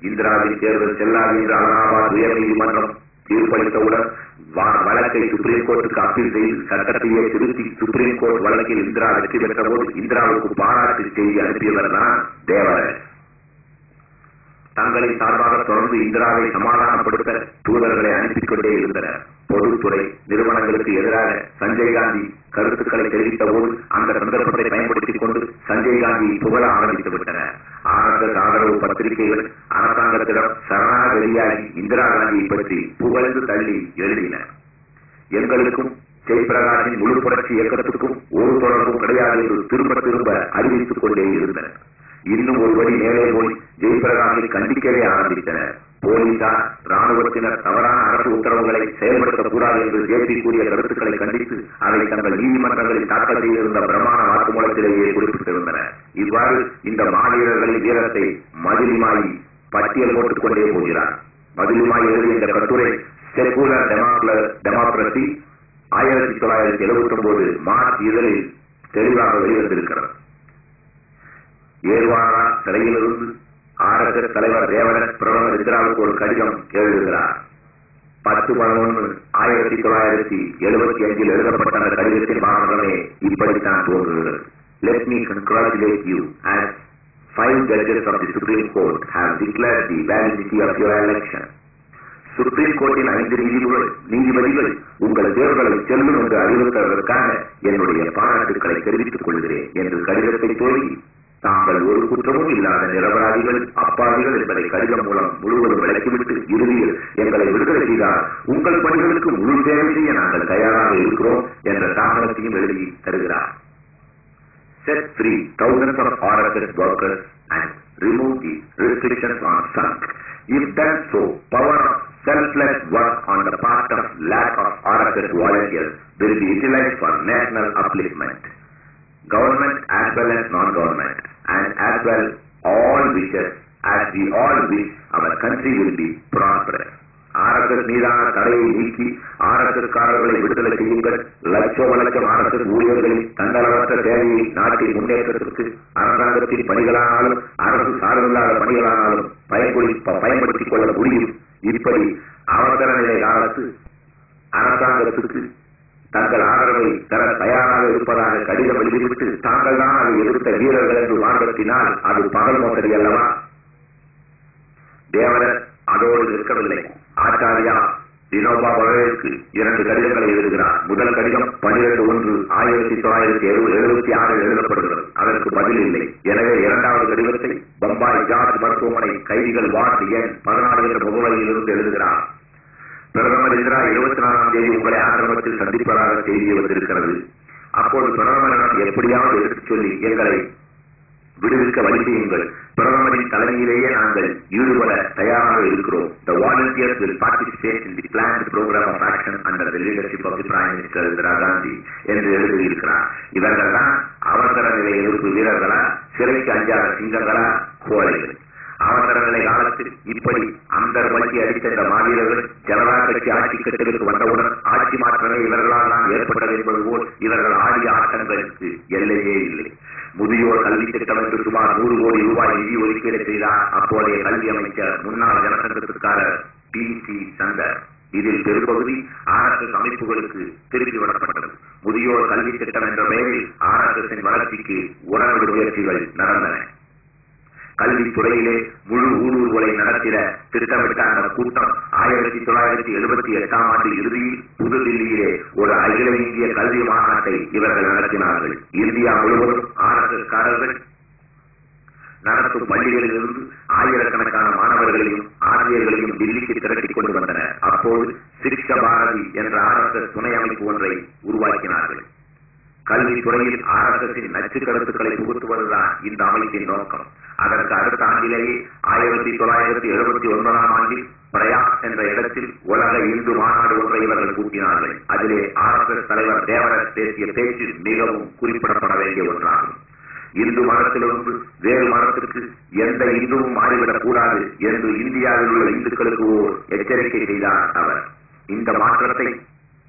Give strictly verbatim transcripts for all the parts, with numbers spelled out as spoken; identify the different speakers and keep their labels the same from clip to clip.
Speaker 1: இந்திராவின் தேர்தல் செல்லாது என்று அலகாபாத் உயர் நீதிமன்றம் தீர்ப்பளித்தவுடன் வழக்கை சுப்ரீம் கோர்ட்டுக்கு அப்பீல் செய்து சட்டத்தையே திருத்தி சுப்ரீம் கோர்ட் வழக்கில் இந்திரா வெற்றி பெற்ற போது இந்திராவுக்கு பாராட்டு செய்தி அனுப்பியவர் தான் தேவராஜ். தங்களின் சார்பாக தொடர்ந்து இந்திராவை சமாதானப்படுத்த தூதர்களை அனுப்பிக் கொண்டே இருந்தனர். பொதுத்துறை நிறுவனங்களுக்கு எதிராக சஞ்சய் காந்தி கருத்துக்களை தெரிவித்த போது அந்த சந்தர்ப்பத்தை பயன்படுத்திக் கொண்டு சஞ்சய் காந்தி புகழ ஆரம்பித்து விட்டனர். ஆனந்த ஆதரவு பத்திரிகைகள் அரசாங்கத்திடம் சரணாகதியாகி இந்திரா காந்தியை பற்றி புகழ்ந்து தள்ளி எழுதின. எங்களுக்கும் ஜெயபிரகாஷின் முழு புரட்சி இயக்கத்துக்கும் ஒரு தொடர்பும் கிடையாது என்று திரும்ப திரும்ப அறிவித்துக் கொண்டே இருந்தனர். இன்னும் ஒருபடி மேலே போய் ஜெயபிரகாஷை கண்டிக்கவே ஆரம்பித்தனர். போலீசார் ராணுவத்தினர் தவறான அரசு உத்தரவுகளை செயல்படுத்தக்கூடாது என்று ஜேபி கூறிய கருத்துக்களை கண்டித்து அதை தங்கள் நீதிமன்றங்களில் தாக்கல் செய்திருந்த பிரமாண வாக்குமூலத்திலேயே குறிப்பிட்டிருந்தனர். இவ்வாறு இந்த மாவீரர்களின் வீரத்தை மதிலிமாயி பட்டியல் போட்டுக் கொண்டே போகிறார். மதிலிமாயி எழுதிய இந்த கட்டுரை செகுலர் டெமோக்ரசி ஆயிரத்தி தொள்ளாயிரத்தி எழுபத்தி ஒன்பது மார்ச் இதழில் தெளிவாக வெளிவந்திருக்கிறது. ஏர்வானா சிறையிலிருந்து ஆர்எஸ்எஸ் தலைவர் தேவராஜ் பிரதமர் இந்திராவுக்கு ஒரு கடிதம் எழுதுகிறார். பத்து பதினொன்று ஆயிரத்தி தொள்ளாயிரத்தி எழுபத்தி அஞ்சில் எழுதப்பட்ட அந்த கடிதத்தின் பாகமே இப்படித்தான் தோன்றுகிறது. Let me congratulate you as five judges of the Supreme Court have declared the validity of your election. Supreme கோர்ட்டின் ஐந்து நீதிபதிகள் நீதிபதிகள் உங்கள் தேர்தலை செல்லும் என்று அறிவித்ததற்காக என்னுடைய பாராட்டுக்களை தெரிவித்துக் கொள்கிறேன் என்று கடிதத்தை தோழி தாங்கள் ஒரு குற்றமும் இல்லாத நிரபராதிகள் அப்பாவிகள் என்பதை கடிதம் மூலம் முழுவதும் விளக்கிவிட்டு இறுதியில் எங்களை விடுதலை செய்தால் உங்கள் பணிகளுக்கு முழு சேவை செய்ய நாங்கள் தயாராக இருக்கிறோம் என்ற தாமதத்தையும் எழுதி தருகிறார். Set free thousands of R S S workers and remove the restrictions on strike. If done so, power of selfless work on the part of lack of R S S volunteers will be utilized for national upliftment. Government as well as non-government and as well all wishes as we all wish our country will be prosperous. RSS மீதான தடையை நீக்கி RSS காரர்களை விடுதலை செய்யுங்கள். லட்சோப லட்சம் RSS ஊழியர்களின் தன்னலமற்ற சேவையை நாட்டின் முன்னேற்றத்திற்கு அரசாங்கத்தின் பணிகளானாலும் அரசு சார்பில்லாத பணிகளானாலும் பயன்படுத்திக் கொள்ள முடியும். இப்படி அவசர நிலை காலத்து அரசாங்கத்துக்கு தங்கள் ஆதரவை தர தயாராக இருப்பதாக கடிதம் எழுதிவிட்டு தாங்கள் தான் அதை எதிர்த்த வீரர்கள் என்று வாங்கத்தினால் அது பகல் மோசடி அல்லவா? தேவரர் அதோடு நிற்கவில்லை. ஆச்சாரியா வினோபா பகவேலுக்கு இரண்டு கடிதங்களை எழுதுகிறார். முதல் கடிதம் பனிரெண்டு ஒன்று ஆயிரத்தி தொள்ளாயிரத்தி எழுபத்தி ஆறில் எழுதப்படுகிறது. அதற்கு பதில் இல்லை. எனவே இரண்டாவது கடிதத்தை பம்பாய் ஜார்ஜ் மருத்துவமனை கைதிகள் வார்டு எண் பதினாறு என்ற முகவரியில் இருந்து எழுதுகிறார். பிரதமர் இந்திரா இருபத்தி நாலாம் தேதி உங்களை ஆசிரமத்தில் சந்திப்பதாக செய்தி வந்திருக்கிறது. அப்போது பிரதமரிடம் எப்படியாவது எடுத்துச் சொல்லி எங்களை விடுவிக்க வழி செய்யுங்கள். பிரதமரின் தலைமையிலேயே நாங்கள் ஈடுபட தயாராக இருக்கிறோம். The volunteers will participate in the planned program of action under the leadership of the Prime Minister Indira Gandhi என்று எழுதியிருக்கிறார். இவர்கள் தான் அவசர நிலை எதிர்ப்பு வீரர்களா, சிறைக்கு அஞ்சாத சிங்கங்களா, கோழைகள்? அவசர நிலை காலத்தில் இப்படி அந்த வழக்கி அடித்த இந்த மாவீரர்கள் ஜனதா கட்சி ஆட்சி கட்டத்திற்கு வந்தவுடன் ஆட்சி மாற்றமே இவர்களால் தான் ஏற்பட்டது என்பது போல் இவர்கள் ஆடிய ஆட்டங்களுக்கு எல்லையே இல்லை. முதியோர் கல்வி திட்டம் என்று சுமார் நூறு கோடி ரூபாய் நிதி ஒதுக்கீடு செய்தார் அப்போதைய கல்வி அமைச்சர் முன்னாள் ஜனசங்கத்திற்காரர் பி சி சந்தர். இதில் பெரும்பகுதி ஆர்எஸ்எஸ் அமைப்புகளுக்கு திருப்பி விடப்பட்டது. முதியோர் கல்வி திட்டம் என்ற பெயரில் ஆர்எஸ்எஸின் வளர்ச்சிக்கு உணவு முயற்சிகள் நடந்தன. கல்வித்துறையிலே முழு ஊடுருவலை நடத்திட திட்டமிட்ட அந்த கூட்டம் ஆயிரத்தி தொள்ளாயிரத்தி எழுபத்தி எட்டாம் ஆண்டு இறுதியில் புதுதில்லியிலே ஒரு அகில இந்திய கல்வி மாநாட்டை இவர்கள் நடத்தினார்கள். இந்தியா முழுவதும் ஆர்எஸ்எஸ் காரர்கள் நடத்தும் பள்ளிகளில் இருந்து ஆயிரக்கணக்கான மாணவர்களையும் ஆசிரியர்களையும் தில்லிக்கு திரட்டிக் கொண்டு வந்தனர். அப்போது சிக்ஷ பாரதி என்ற ஆர்எஸ்எஸ் துணை அமைப்பு ஒன்றை உருவாக்கினார்கள். கல்வித்துறையில் ஆர்எஸ்எஸின் நச்சு கருத்துக்களை புகுத்துவதுதான் இந்த அமைப்பின் நோக்கம். அதற்கு அடுத்த ஆண்டிலேயே ஆயிரத்தி தொள்ளாயிரத்தி எழுபத்தி ஒன்பதாம் ஆண்டில் பிரயாக் என்ற இடத்தில் உலக இந்து மாநாடு ஒன்றை இவர்கள் கூட்டினார்கள். அதிலே ஆர்எஸ்எஸ் தலைவர் தேவராஜ் பேசிய பேச்சு மிகவும் குறிப்பிடப்பட வேண்டிய ஒன்றாகும். இந்து மதத்திலிருந்து வேறு மதத்திற்கு எந்த இந்துவும் மாறிவிடக் கூடாது என்று இந்தியாவில் உள்ள இந்துக்களுக்கு ஓர் எச்சரிக்கை செய்தார் அவர். இந்த மாற்றத்தை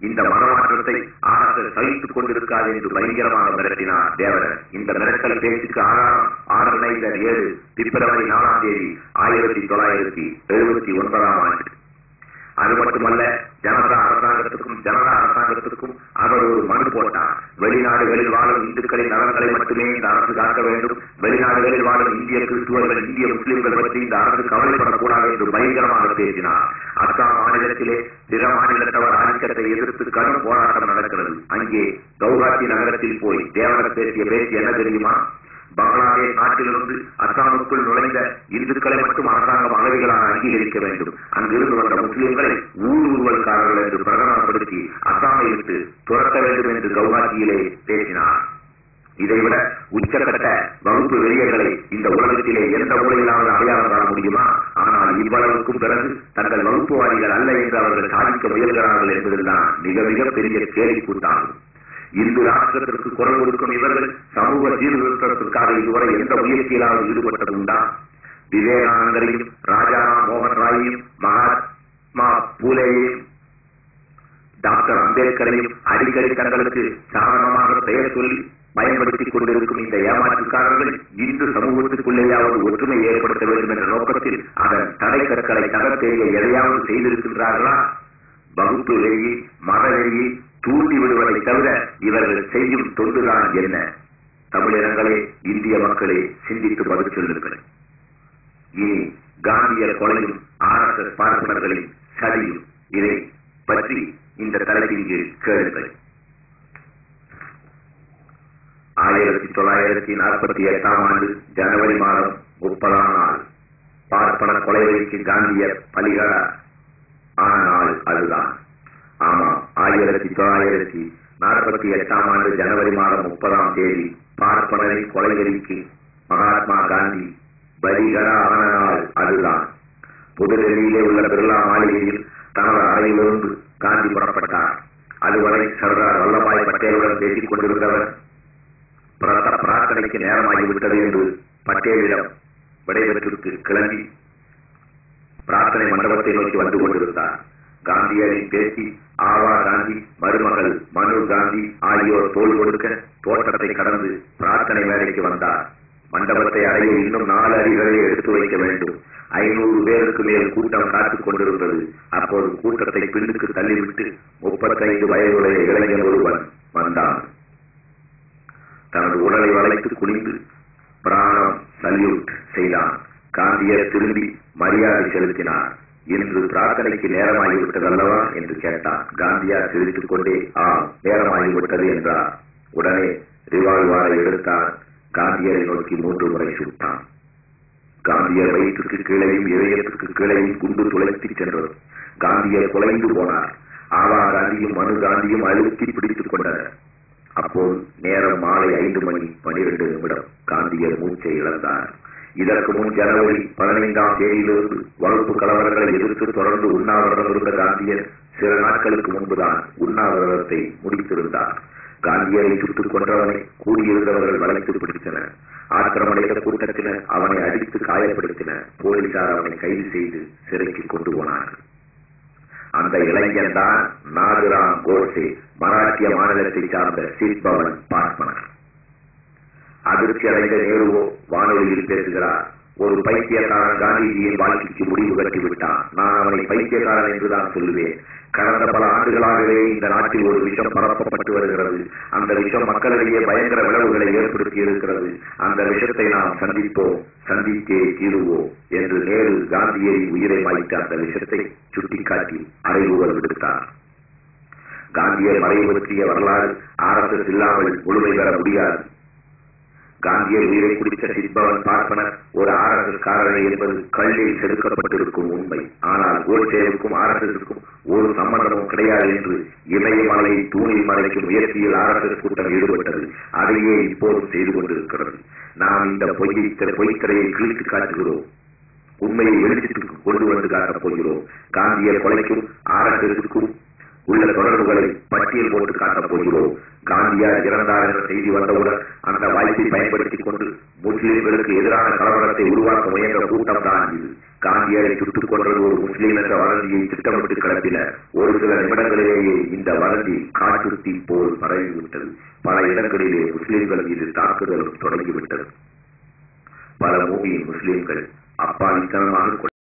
Speaker 1: இந்த மனமாற்றத்தை ஆக சகித்துக் கொண்டிருக்காது என்று பயங்கரமாக மிரட்டினார் தேவரர். இந்த மிரட்டல் பேச்சுக்கு ஆறாம் ஆறு ஏழு பிப்ரவரி நாலாம் தேதி ஆயிரத்தி தொள்ளாயிரத்தி எழுபத்தி ஒன்பதாம் ஆண்டு. அது மட்டுமல்ல, ஜனதா அரசாங்கத்துக்கும் ஜனதா அரசாங்கத்துக்கும் அவர் ஒரு மனு போட்டார். வெளிநாடுகளில் வாழும் இந்துக்களின் நலன்களை மட்டுமே இந்த அரசு காக்க வேண்டும். வெளிநாடுகளில் வாழும் இந்திய கிறிஸ்துவர்கள், இந்திய முஸ்லிம்கள் பற்றி இந்த அரசு கவலைப்படக்கூடாது என்று பயங்கரமாக பேசினார். அஸ்ஸாம் மாநிலத்திலே பிற மாநிலத்தவர் ஆதிக்கத்தை எதிர்த்து கடும் போராட்டம் நடக்கிறது. அங்கே கவுஹாத்தி நகரத்தில் போய் தேவரர் பேசிய பேச்சு என்ன தெரியுமா? பங்களாதேஷ் நாட்டிலிருந்து அஸ்ஸாமுக்குள் நுழைந்த இந்துக்களை மட்டும் அரசாங்கம் அகதிகளாக அங்கீகரிக்க வேண்டும். அங்கிருந்து வந்த முஸ்லிம்களை ஊடுருவல்காரர்கள் என்று பிரகடனப்படுத்தி அஸ்ஸாமை விட்டு துரத்த வேண்டும் என்று கவுஹாத்தியிலே பேசினார். இதைவிட உச்சக்கட்ட வகுப்பு வெறியர்களை இந்த உலகத்திலே எந்த மூலையிலாவது அடையாளம் காண முடியுமா? ஆனால் இவ்வளவுக்கும் பிறகு தங்கள் வகுப்புவாதிகள் அல்ல என்று அவர்கள் சாதிக்க முயல்கிறார்கள் என்பதுதான் மிக மிக பெரிய கேள்வி கூட்டாகும். இந்து ராஷ்டிரத்திற்கு குரல் கொடுக்கும் இவர்கள் சமூக சீர்திருத்தத்திற்காக இதுவரை எந்த முயற்சியிலாவது ஈடுபட்டது உண்டா? விவேகானந்தரையும் ராஜாராம் மோகன் ராயையும் மகாத்மா பூலேயையும் டாக்டர் அம்பேத்கரையும் அடிக்கடி தங்களுக்கு சாதனமாக பெயர் சொல்லி பயன்படுத்திக் கொண்டிருக்கும் இந்த ஏமாற்றுக்காரர்கள் இந்து சமூகத்திற்குள்ளேயாவது ஒற்றுமை ஏற்படுத்த வேண்டும் என்ற நோக்கத்தில் அதன் தடை கற்களை தகர்த்தெறிய எதையாவது செய்திருக்கின்றார்களா? வகுப்பு வெறியை, மத வெறியை தூண்டி விடுவதை தவிர இவர்கள் செய்யும் தொண்டுதான் என்ன? தமிழர்களே, இந்திய மக்களே, சிந்தித்து பதில் சொல்லுங்கள். இனி காந்தியர் கொலையும் ஆர் எஸ் எஸ் பார்ப்பனர்களின் சதியும் இதை பற்றி இந்த தலைப்பின் கீழ் கேளுங்கள். ஆயிரத்தி தொள்ளாயிரத்தி நாற்பத்தி எட்டாம் ஆண்டு ஜனவரி மாதம் முப்பதாம் நாள் பார்ப்பன கொலைகளுக்கு காந்தியர் பலிகட ஆன நாள் அதுதான். ஆமாம், ஆயிரத்தி தொள்ளாயிரத்தி நாற்பத்தி எட்டாம் ஆண்டு ஜனவரி மாதம் முப்பதாம் தேதி பார்ப்பனரின் கொலைகளுக்கு மகாத்மா காந்தி பலிகட ஆன நாள் அதுதான். புதுடெல்லியிலே உள்ள பிர்லா மாளிகையில் தனது அறையிலிருந்து காந்தி புறப்பட்டார். அதுவரை சர்தார் வல்லபாய் பட்டேலுடன் பேசிக் கொண்டிருந்தவர் பிரார்த்தனைக்கு நேரமாகிவிட்டது என்று பட்டேலிடம் விடைபெற்றிற்கு கிளம்பி பிரார்த்தனை மண்டபத்தை நோக்கி வந்து கொண்டிருந்தார். காந்தியரின் பேசி ஆவா காந்தி, மருமகள் மனு காந்தி ஆகியோர் தோல் கொடுக்க தோட்டத்தை கடந்து பிரார்த்தனை வேலைக்கு வந்தார். மண்டபத்தை அடைய இன்னும் நாலு அடிகளை எடுத்து வைக்க வேண்டும். ஐநூறு பேருக்கு மேல் கூட்டம் காத்துக் கொண்டிருந்தது. அப்போது கூட்டத்தை பின்னுக்கு தள்ளிவிட்டு முப்பத்தைந்து வயதுடைய இளைஞர் ஒருவன் வந்தான். தனது உடலை வளைத்து குனிந்து பிராணம் சல்யூட் செய்தான். காந்தியர் திரும்பி மரியாதை செலுத்தினார். இன்று பிரார்த்தனைக்கு நேரமாகிவிட்டது அல்லவா என்று கேட்டார். காந்தியார் சிரித்துக் கொண்டே ஆ நேரமாகிவிட்டது என்றார். உடனே ரிவால்வாரை எடுத்தார். காந்தியரை நோக்கி மூன்று முறை சுட்டான். காந்தியர் வயிற்றுக்கு கீழையும் இதயத்துக்கு கீழையும் குண்டு துளைத்து சென்றது. காந்தியர் குலைந்து போனார். ஆவா காந்தியும் மனு காந்தியும் அழுத்தி பிடித்துக் கொண்டனர். அப்போது நேரம் மாலை ஐந்து மணி பனிரெண்டு நிமிடம். காந்தியர் மூச்சை இழந்தார். இதற்கு முன் ஜனவரி பதினைந்தாம் தேதியிலிருந்து வகுப்பு கலவரங்களை எதிர்த்து தொடர்ந்து உண்ணாவிரதம் இருந்த காந்தியர் சில நாட்களுக்கு முன்புதான் உண்ணாவிரதத்தை முடித்திருந்தார். காந்தியரை சுட்டுக் கொன்றவனை கூடியிருந்தவர்கள் வளைத்து பிடித்தனர். ஆக்கிரமடைந்த கூட்டத்தினர் அவனை அடித்து காயப்படுத்தினர். போலீசார் அவனை கைது செய்து சிறைக்கு கொண்டு போனார்கள். அந்த இளைஞன் தான் நாதுராம் கோட்சே, மராட்டிய மாநிலத்தை சார்ந்த சித் பவன் பார்ப்பனர். அதிர்ச்சி அடைந்த நேருவோ வானொலியில் பேசுகிறார். ஒரு பைத்தியக்காரன் காந்திஜியின் வாழ்க்கைக்கு முடிவு கட்டிவிட்டான். நான் அவனை பைத்தியக்காரன் என்றுதான் சொல்லுவேன். கடந்த பல ஆண்டுகளாகவே இந்த நாட்டில் ஒரு விஷம் பரப்பப்பட்டு வருகிறது. அந்த விஷம் மக்களிடையே பயங்கர விளைவுகளை ஏற்படுத்தி இருக்கிறது. அந்த விஷத்தை நாம் சந்திப்போம், சந்தித்தே தீருவோம் என்று நேரு காந்தியரின் உயிரை மாய்த்த அந்த விஷத்தை சுட்டிக்காட்டி அறைகூவல் விடுத்தார். காந்தியர் மறைவு பற்றிய வரலாறு ஆர் எஸ் எஸ் இல்லாமல் முழுமை பெற முடியாது. காந்தியர் உயிரை குடித்த சித்பவன் பார்ப்பனர் ஒரு ஆர் எஸ் எஸ் காரர்கள் என்பது கல்லில் செதுக்கப்பட்டிருக்கும் உண்மை. ஆனால் கோட்சேவுக்கும் ஆர் எஸ் எஸ்க்கும் ஒரு சம்பந்தமும் கிடையாது என்று இமயமலை தூணில் மறைக்கும் முயற்சியில் ஆர் எஸ் எஸ் கூட்டம் ஈடுபட்டது. அதையே இப்போதும் செய்து கொண்டிருக்கிறது. நாம் இந்த பொய்யை பொய்க்கரையை கிழித்து காட்டுகிறோம். உண்மையை வெளிச்சத்துக்கு கொண்டு வந்து காட்டப் போகிறோம். காந்தியர் கொலைக்கும் ஆர் எஸ் எஸ்க்கும் உள்ள தொடர்புகளை பட்டியல் போட்டு காட்டப் போகிறோம். காந்தியார் இறந்தார் என்ற செய்தி வந்தவுடன் அந்த வாய்ப்பை பயன்படுத்திக் கொண்டு முஸ்லிம்களுக்கு எதிரான கலவரத்தை உருவாக்க முயன்ற கூட்டம் தான் இது. காந்தியரை சுட்டுக் கொன்றது ஒரு முஸ்லீம் என்ற வதந்தியை திட்டமிட்டு கிளப்பினர். ஒரு சில நிமிடங்களிலேயே இந்த வதந்தி காட்டுத்தீ போல் பரவிவிட்டது. பல இடங்களிலே முஸ்லீம்கள் மீது தாக்குதலும் தொடங்கிவிட்டது. பல மூவியின் முஸ்லீம்கள் அப்பாவித்தனமாக